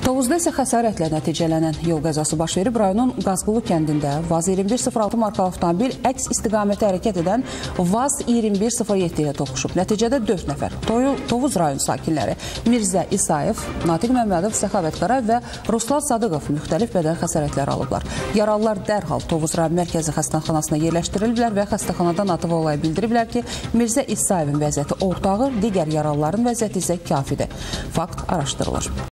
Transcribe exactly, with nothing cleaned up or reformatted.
Tovuzda isə xəsarətlə nəticələnən yol qəzası baş verib. Rayonun Qazqulu kəndində Vaz iyirmi bir sıfır altı markalı avtomobil əks istiqamətə hərəkət edən Vaz iyirmi bir sıfır yeddi ilə toqquşub. Nəticədə dörd nəfər Tovuz rayon sakinləri Mirzə İsayev, Natiq Məmmədov, Səxavət Qarayev və Ruslan Sadıqov müxtəlif bədən xəsarətləri alıblar. Yaralılar dərhal Tovuz rayon mərkəzi xəstəxanasına yerləşdiriliblər və xəstəxanadan ATV olayı bildiriblər ki, Mirzə İsayevin vəziyyəti orta ağır, digər yaralıların vəziyyəti isə kafidir. Fakt araşdırılır.